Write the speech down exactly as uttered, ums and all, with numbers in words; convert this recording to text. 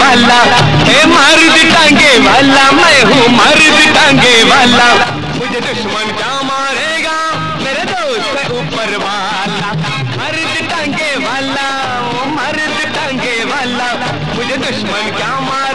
वाला, हे मर्द टांगे वाला, मैं हूँ मर्द टांगे वाला। मुझे दुश्मन क्या मारेगा, मेरे दोस्त है ऊपर वाला। मर्द टांगे वाला, वो मर्द टांगे वाला, मुझे दुश्मन क्या मारेगा।